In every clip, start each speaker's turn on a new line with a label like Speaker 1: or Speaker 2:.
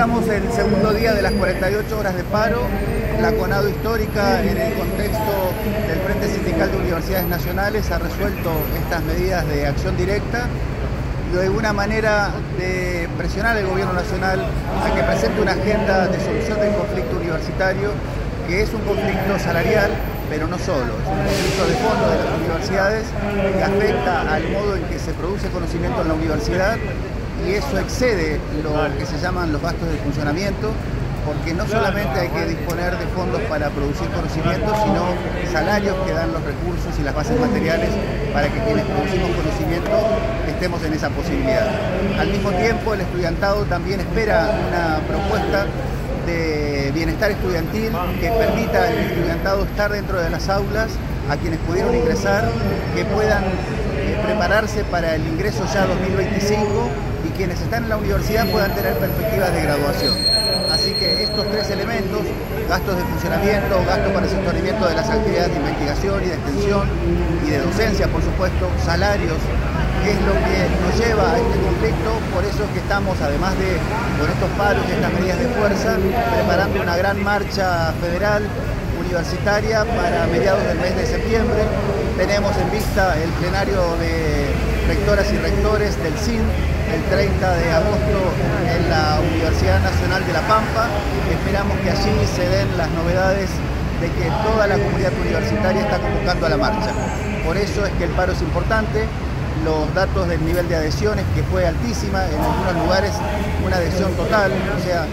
Speaker 1: Estamos en el segundo día de las 48 horas de paro. La CONADO histórica, en el contexto del Frente Sindical de Universidades Nacionales, ha resuelto estas medidas de acción directa y de una manera de presionar al Gobierno Nacional a que presente una agenda de solución del conflicto universitario, que es un conflicto salarial, pero no solo, es un conflicto de fondo de las universidades que afecta al modo en que se produce conocimiento en la universidad, y eso excede lo que se llaman los gastos de funcionamiento, porque no solamente hay que disponer de fondos para producir conocimiento, sino salarios que dan los recursos y las bases materiales para que quienes producimos conocimiento estemos en esa posibilidad. Al mismo tiempo, el estudiantado también espera una propuesta de bienestar estudiantil que permita al estudiantado estar dentro de las aulas, a quienes pudieron ingresar, que puedan prepararse para el ingreso ya 2025 y quienes están en la universidad puedan tener perspectivas de graduación. Así que estos tres elementos, gastos de funcionamiento, gastos para el sostenimiento de las actividades de investigación y de extensión y de docencia, por supuesto, salarios, es lo que nos lleva a este conflicto. Por eso es que estamos, además de con estos paros y estas medidas de fuerza, preparando una gran marcha federal universitaria para mediados del mes de septiembre. Tenemos en vista el plenario de rectoras y rectores del CIN el 30 de agosto en la Universidad Nacional de La Pampa. Esperamos que allí se den las novedades de que toda la comunidad universitaria está convocando a la marcha. Por eso es que el paro es importante. Los datos del nivel de adhesiones, que fue altísima, en algunos lugares una adhesión total, o sea,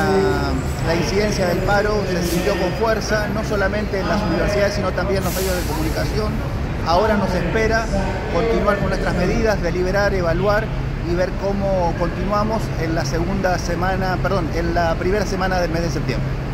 Speaker 1: la incidencia del paro se sintió con fuerza, no solamente en las universidades, sino también en los medios de comunicación. Ahora nos espera continuar con nuestras medidas, deliberar, evaluar y ver cómo continuamos en la primera semana del mes de septiembre.